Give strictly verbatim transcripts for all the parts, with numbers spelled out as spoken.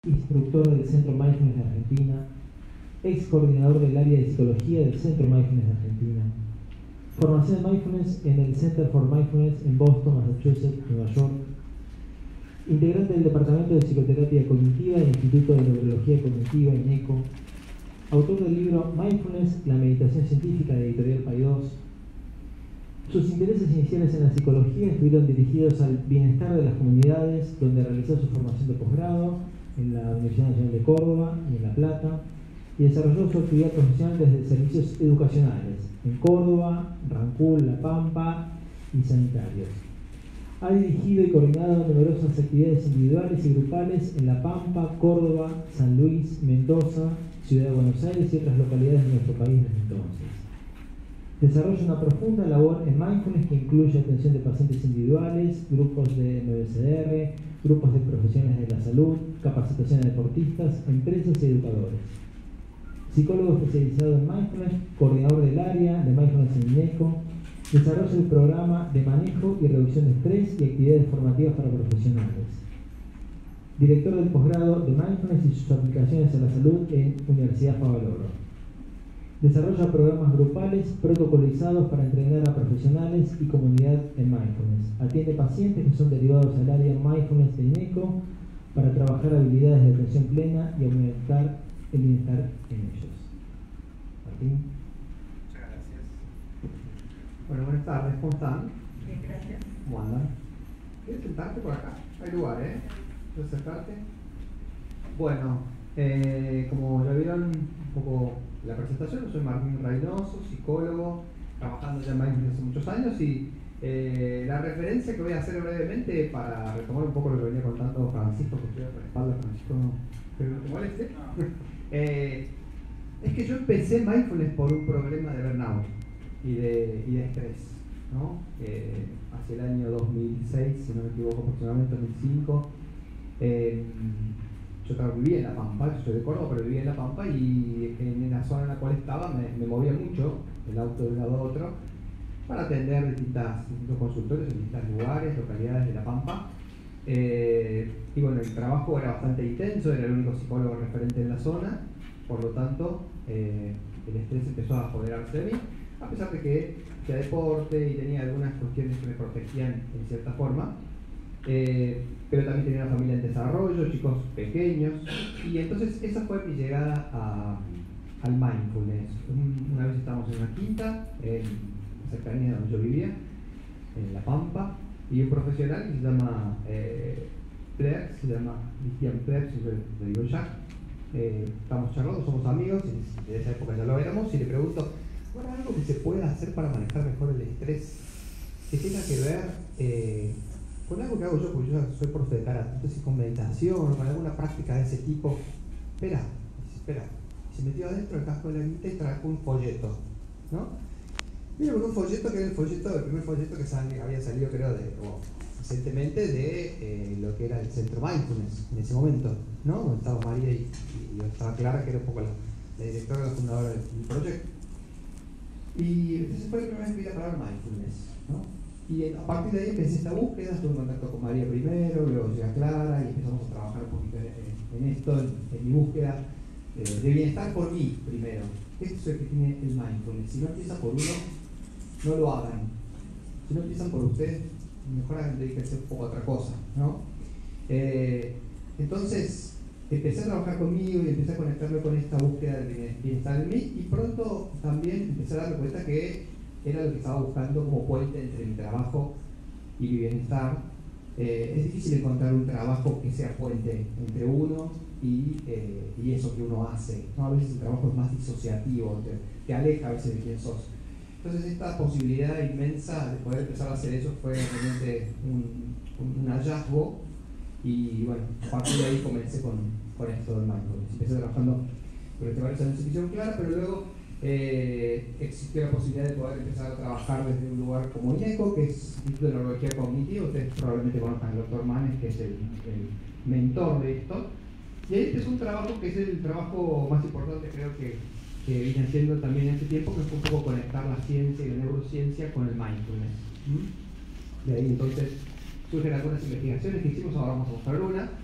instructor del Centro Mindfulness de Argentina, ex coordinador del área de psicología del Centro Mindfulness de Argentina. Formación en Mindfulness en el Center for Mindfulness en Boston, Massachusetts, Nueva York. Integrante del Departamento de Psicoterapia Cognitiva del Instituto de Neurología Cognitiva, INECO. Autor del libro Mindfulness, la meditación científica, de Editorial Paidós. Sus intereses iniciales en la psicología estuvieron dirigidos al bienestar de las comunidades, donde realizó su formación de posgrado en la Universidad Nacional de Córdoba y en La Plata, y desarrolló su actividad profesional desde servicios educacionales en Córdoba, Rancul, La Pampa y sanitarios. Ha dirigido y coordinado numerosas actividades individuales y grupales en La Pampa, Córdoba, San Luis, Mendoza, Ciudad de Buenos Aires y otras localidades de nuestro país desde entonces. Desarrolla una profunda labor en Mindfulness que incluye atención de pacientes individuales, grupos de M B C D R, grupos de profesionales de la salud, capacitación a deportistas, empresas y educadores. Psicólogo especializado en Mindfulness, coordinador del área de Mindfulness en INECO, desarrolla el programa de manejo y reducción de estrés y actividades formativas para profesionales. Director del posgrado de Mindfulness y sus aplicaciones a la salud en Universidad Favaloro. Desarrolla programas grupales protocolizados para entrenar a profesionales y comunidad en Mindfulness. Atiende pacientes que son derivados al área Mindfulness de INECO para trabajar habilidades de atención plena y aumentar el bienestar en ellos. Martín. Muchas gracias. Bueno, buenas tardes, ¿cómo están? Bien, gracias. ¿Cómo andan? ¿Quieres sentarte por acá? Hay lugar, ¿eh? ¿Quieres acercarte? Bueno, eh, como ya vieron un poco la presentación, soy Martín Reynoso, psicólogo, trabajando ya en Mindfulness hace muchos años, y eh, la referencia que voy a hacer brevemente para retomar un poco lo que venía contando Francisco, que estoy por la espalda, Francisco, no, pero no te moleste, eh, es que yo empecé Mindfulness por un problema de burnout y de, y de estrés, ¿no? Eh, hacia el año dos mil seis, si no me equivoco, aproximadamente dos mil cinco. Eh, Yo vivía en La Pampa, yo soy de Córdoba, pero vivía en La Pampa, y en la zona en la cual estaba me, me movía mucho el auto de un lado a otro para atender distintas, distintos consultorios en distintos lugares, localidades de La Pampa. Eh, y bueno, el trabajo era bastante intenso, era el único psicólogo referente en la zona, por lo tanto eh, el estrés empezó a apoderarse de mí, a pesar de que hacía deporte y tenía algunas cuestiones que me protegían en cierta forma. Eh, pero también tenía una familia en desarrollo, chicos pequeños, y entonces esa fue mi llegada a, al Mindfulness. Un, una vez estábamos en una quinta, en cercanía de donde yo vivía, en La Pampa, y un profesional que se llama eh, Plex, se llama Cristian Plex, le digo ya, eh, estamos charlando, somos amigos, y de esa época ya lo éramos, y le pregunto, ¿bueno, algo que se pueda hacer para manejar mejor el estrés que tenga que ver eh, con algo que hago yo, porque yo soy profe de karate, entonces con meditación o con alguna práctica de ese tipo? Espera, espera, se metió adentro el casco de la guita y trajo un folleto, ¿no? Vino con un folleto que era el folleto, el primer folleto que sal, había salido, creo, de, o, recientemente de eh, lo que era el Centro Mindfulness en ese momento, ¿no? Donde estaba María y, y yo estaba Clara, que era un poco la, la directora, la fundadora del, del proyecto. Y entonces fue la primera vez que vi la palabra Mindfulness, ¿no? Y a partir de ahí empecé esta búsqueda, estuve en contacto con María primero, luego llega Clara y empezamos a trabajar un poquito en, en esto, en, en mi búsqueda eh, de bienestar por mí primero. Esto es lo que tiene el Mindfulness. Si no empieza por uno, no lo hagan. Si no empiezan por ustedes, mejor hagan de que hacer un poco otra cosa, ¿no? Eh, entonces empecé a trabajar conmigo y empecé a conectarme con esta búsqueda de bienestar en mí, y pronto también empecé a darme cuenta que era lo que estaba buscando como puente entre mi trabajo y mi bienestar. Eh, es difícil encontrar un trabajo que sea puente entre uno y, eh, y eso que uno hace, ¿no? A veces el trabajo es más disociativo, te, te aleja a veces de quién sos. Entonces esta posibilidad inmensa de poder empezar a hacer eso fue realmente un, un, un hallazgo, y bueno, a partir de ahí comencé con, con esto del Mindfulness. Empecé trabajando durante varios años en visión clara, pero luego Eh, existió la posibilidad de poder empezar a trabajar desde un lugar como INECO, que es Instituto de Neurología Cognitiva. Ustedes probablemente conozcan al doctor Manes, que es el, el mentor de esto. Y ahí empezó un trabajo que es el trabajo más importante, creo que, que vine haciendo también en este tiempo, que fue un poco conectar la ciencia y la neurociencia con el mindfulness. ¿Mm? De ahí entonces surgen algunas investigaciones que hicimos, ahora vamos a mostrar una,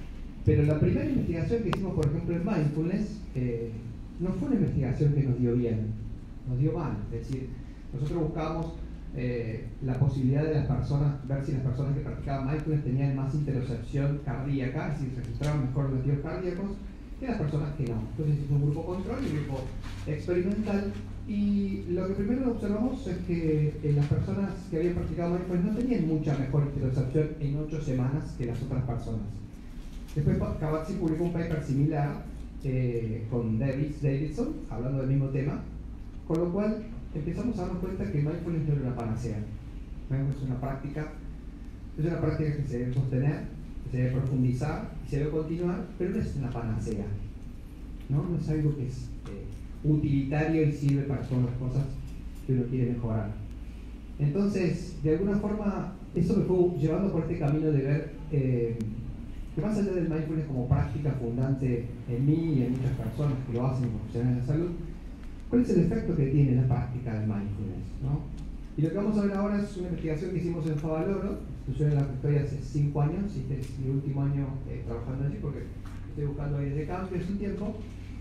Pero la primera investigación que hicimos, por ejemplo, en Mindfulness, eh, no fue una investigación que nos dio bien, nos dio mal. Es decir, nosotros buscábamos eh, la posibilidad de las personas, ver si las personas que practicaban Mindfulness tenían más interocepción cardíaca, si registraban mejor los latidos cardíacos, que las personas que no. Entonces hicimos un grupo control y un grupo experimental. Y lo que primero observamos es que eh, las personas que habían practicado Mindfulness no tenían mucha mejor interocepción en ocho semanas que las otras personas. Después Kabat-Zinn publicó un paper similar eh, con Davis, Davidson, hablando del mismo tema, con lo cual empezamos a darnos cuenta que Mindfulness no era una panacea. Mindfulness es una práctica, es una práctica que se debe sostener, que se debe profundizar, y se debe continuar, pero no es una panacea, ¿no? No es algo que es eh, utilitario y sirve para todas las cosas que uno quiere mejorar. Entonces, de alguna forma, eso me fue llevando por este camino de ver eh, que más allá del mindfulness como práctica fundante en mí y en muchas personas que lo hacen como profesionales de la salud, ¿cuál es el efecto que tiene la práctica del mindfulness, ¿no? Y lo que vamos a ver ahora es una investigación que hicimos en Favaloro, institución en la que estoy hace cinco años, y este es mi último año eh, trabajando allí porque estoy buscando aires de cambio hace un tiempo.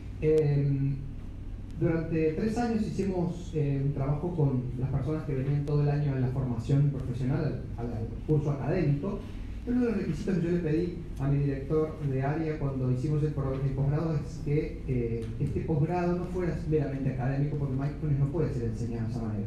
Eh, durante tres años hicimos eh, un trabajo con las personas que venían todo el año en la formación profesional, al, al curso académico. Uno de los requisitos que yo le pedí a mi director de área cuando hicimos el, el posgrado es que eh, este posgrado no fuera meramente académico, porque Mindfulness no puede ser enseñado de esa manera.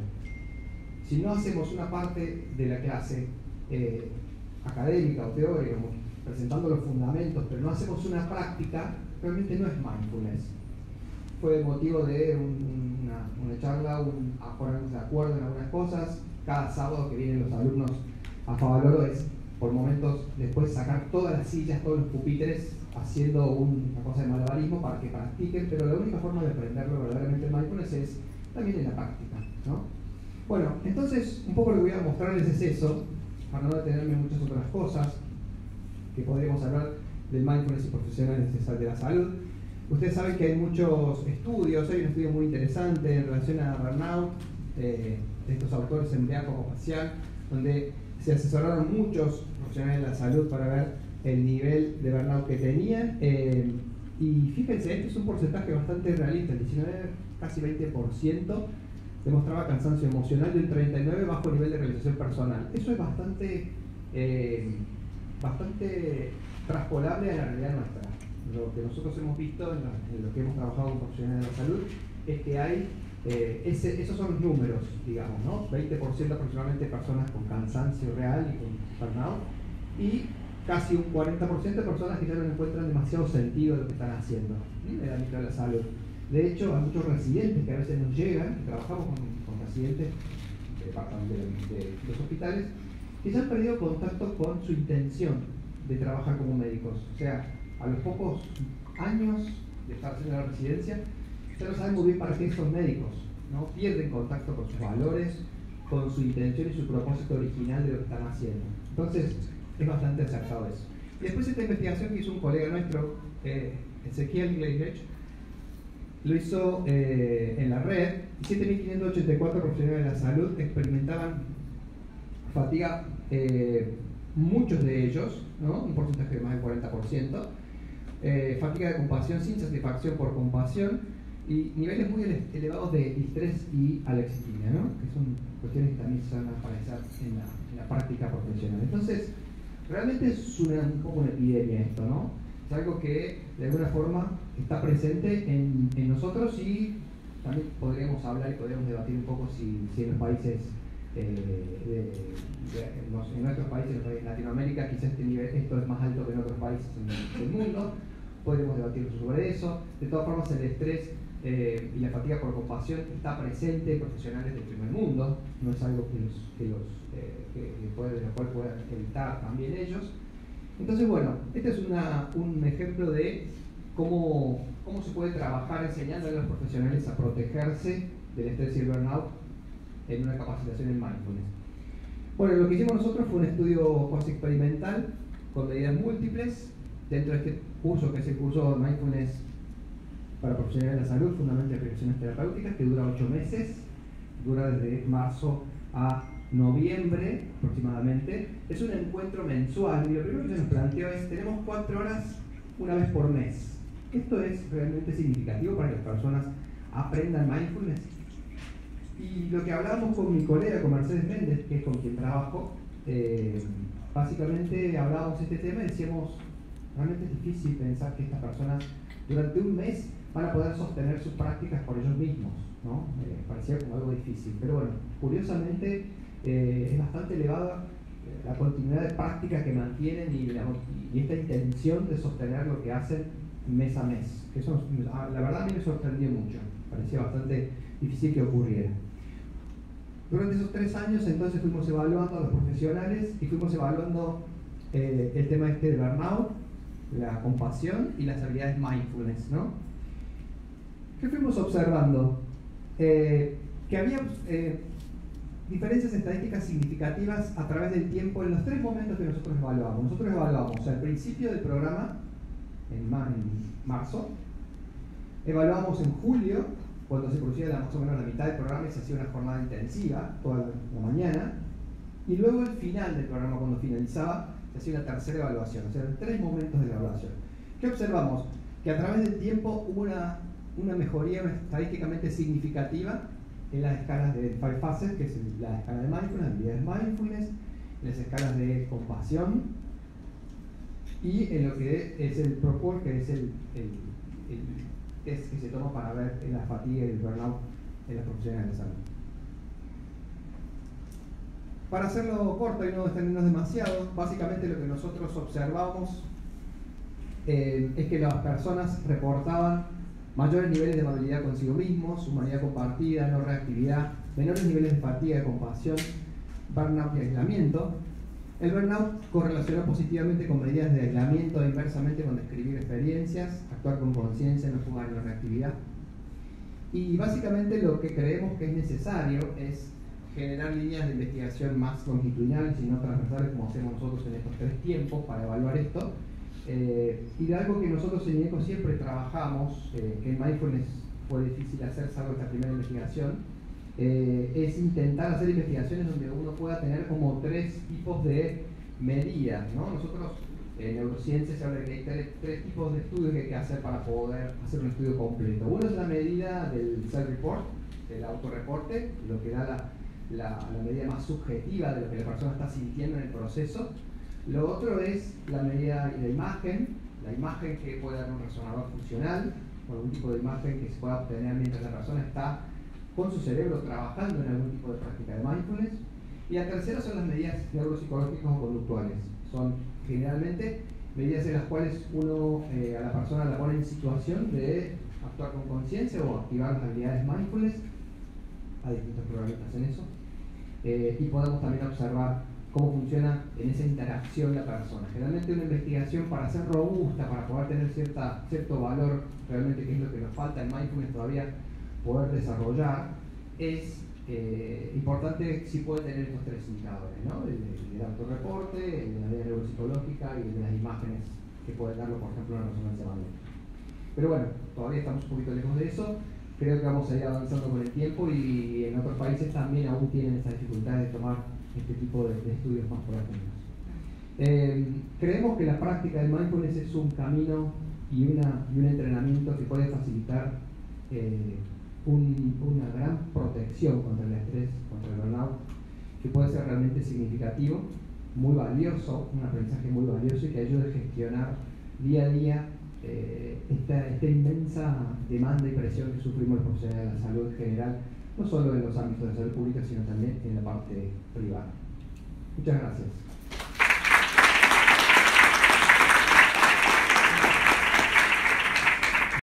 Si no hacemos una parte de la clase eh, académica o teórica, presentando los fundamentos, pero no hacemos una práctica, realmente no es Mindfulness. Fue motivo de un, una, una charla, un, a ponernos de acuerdo en algunas cosas. Cada sábado que vienen los alumnos a Favaloro es por momentos después sacar todas las sillas, todos los pupitres, haciendo un, una cosa de malabarismo para que practiquen, pero la única forma de aprenderlo verdaderamente en Mindfulness es también en la práctica, ¿no? Bueno, entonces un poco lo que voy a mostrarles es eso, para no detenerme en muchas otras cosas, que podríamos hablar del Mindfulness y profesionales de la salud. Ustedes saben que hay muchos estudios, hay un estudio muy interesante en relación a burnout, eh, de estos autores en viaje espacial, donde se asesoraron muchos profesionales de la salud para ver el nivel de burnout que tenían. Eh, y fíjense, este es un porcentaje bastante realista, el diecinueve, casi veinte por ciento demostraba cansancio emocional y el treinta y nueve por ciento bajo nivel de realización personal. Eso es bastante, eh, bastante traspolable a la realidad nuestra. Lo que nosotros hemos visto en, la, en lo que hemos trabajado con profesionales de la salud es que hay Eh, ese, esos son los números, digamos, ¿no? veinte por ciento aproximadamente de personas con cansancio real y con burnout, y casi un cuarenta por ciento de personas que ya no encuentran demasiado sentido de lo que están haciendo en el ámbito de la salud. De hecho, hay muchos residentes que a veces nos llegan, que trabajamos con, con residentes de, de, de, de los hospitales, que ya han perdido contacto con su intención de trabajar como médicos. O sea, a los pocos años de estar haciendo la residencia, ya no saben muy bien para qué son médicos, ¿no? Pierden contacto con sus valores, con su intención y su propósito original de lo que están haciendo. Entonces, es bastante acertado eso. Y después esta investigación que hizo un colega nuestro, eh, Ezequiel Gleibech, lo hizo eh, en la red, siete mil quinientos ochenta y cuatro profesionales de la salud experimentaban fatiga, eh, muchos de ellos, ¿no? Un porcentaje de más del cuarenta por ciento, eh, fatiga de compasión sin satisfacción por compasión, y niveles muy elevados de distrés y alexithymia, ¿no? Que son cuestiones que también se van a aparecer en la, en la práctica profesional. Entonces, realmente es una, un poco una epidemia esto, ¿no? Es algo que de alguna forma está presente en, en nosotros, y también podríamos hablar y podríamos debatir un poco si, si en los países, eh, de, de, en, los, en nuestros países, en Latinoamérica, quizás este nivel, esto es más alto que en otros países del mundo. Podríamos debatir sobre eso. De todas formas, el estrés Eh, y la fatiga por compasión está presente en profesionales del primer mundo, no es algo que los, que los, eh, que, que puede, de lo cual puedan evitar también ellos. Entonces, bueno, este es una, un ejemplo de cómo, cómo se puede trabajar enseñando a los profesionales a protegerse del estrés y el burnout en una capacitación en mindfulness. Bueno, lo que hicimos nosotros fue un estudio cuasi experimental con medidas múltiples dentro de este curso, que es el curso de Mindfulness para profesionales de la salud, fundamentalmente de aplicaciones terapéuticas, que dura ocho meses, dura desde marzo a noviembre aproximadamente. Es un encuentro mensual, y lo primero que se nos planteó es: tenemos cuatro horas una vez por mes. ¿Esto es realmente significativo para que las personas aprendan mindfulness? Y lo que hablábamos con mi colega, con Mercedes Méndez, que es con quien trabajo, eh, básicamente hablábamos de este tema y decíamos, realmente es difícil pensar que estas personas durante un mes van a poder sostener sus prácticas por ellos mismos, ¿no? Eh, parecía como algo difícil, pero bueno, curiosamente eh, es bastante elevada la continuidad de práctica que mantienen y, la, y esta intención de sostener lo que hacen mes a mes. Eso, la verdad, a mí me sorprendió mucho, parecía bastante difícil que ocurriera. Durante esos tres años entonces fuimos evaluando a los profesionales y fuimos evaluando eh, el tema este de burnout, la compasión y las habilidades mindfulness, ¿no? ¿Qué fuimos observando? Eh, que había eh, diferencias estadísticas significativas a través del tiempo en los tres momentos que nosotros evaluamos. Nosotros evaluamos al principio del programa, en, ma en marzo, evaluamos en julio, cuando se producía la, más o menos la mitad del programa y se hacía una jornada intensiva toda la mañana, y luego al final del programa, cuando finalizaba, se hacía una tercera evaluación, o sea, tres momentos de la evaluación. ¿Qué observamos? Que a través del tiempo hubo una, una mejoría estadísticamente significativa en las escalas de Five Phases, que es la escala de mindfulness, habilidades mindfulness, en las escalas de compasión, y en lo que es el ProQual, que es el, el, el test que se toma para ver la fatiga y el burnout en las profesionales de salud. Para hacerlo corto y no extendernos demasiado, básicamente lo que nosotros observamos eh, es que las personas reportaban mayores niveles de amabilidad consigo mismos, humanidad compartida, no reactividad, menores niveles de fatiga, de compasión, burnout y aislamiento. El burnout correlacionó positivamente con medidas de aislamiento e inversamente con describir experiencias, actuar con conciencia, no jugar en la reactividad. Y básicamente lo que creemos que es necesario es generar líneas de investigación más longitudinales y no transversales como hacemos nosotros en estos tres tiempos para evaluar esto. Eh, y de algo que nosotros en INECO siempre trabajamos, eh, que en Mindfulness fue difícil hacer, salvo esta primera investigación, eh, es intentar hacer investigaciones donde uno pueda tener como tres tipos de medidas, ¿no? Nosotros en neurociencia se habla de que hay tres, tres tipos de estudios que hay que hacer para poder hacer un estudio completo. Uno es la medida del self-report, el autorreporte, lo que da la La, la medida más subjetiva de lo que la persona está sintiendo en el proceso. Lo otro es la medida de la imagen, la imagen que puede dar un resonador funcional, o algún tipo de imagen que se pueda obtener mientras la persona está con su cerebro trabajando en algún tipo de práctica de mindfulness. Y la tercera son las medidas neuropsicológicas o conductuales. Son generalmente medidas en las cuales uno eh, a la persona la pone en situación de actuar con conciencia o activar las habilidades mindfulness. Hay distintos programas en eso. Eh, y podemos también observar cómo funciona en esa interacción la persona. Generalmente una investigación, para ser robusta, para poder tener cierta, cierto valor, realmente que es lo que nos falta en mindfulness todavía poder desarrollar, es eh, importante si puede tener estos tres indicadores, ¿no? El, el, el autorreporte, el de la medida neuropsicológica y el de las imágenes que puede darlo, por ejemplo, una resonancia magnética. Pero bueno, todavía estamos un poquito lejos de eso. Creo que vamos a ir avanzando con el tiempo y en otros países también aún tienen esa dificultad de tomar este tipo de, de estudios más profundos. Eh, creemos que la práctica del mindfulness es un camino y, una, y un entrenamiento que puede facilitar eh, un, una gran protección contra el estrés, contra el burnout, que puede ser realmente significativo, muy valioso, un aprendizaje muy valioso y que ayuda a gestionar día a día Eh, esta, esta inmensa demanda y presión que sufrimos los profesionales de la salud en general, no solo en los ámbitos de salud pública, sino también en la parte privada. Muchas gracias.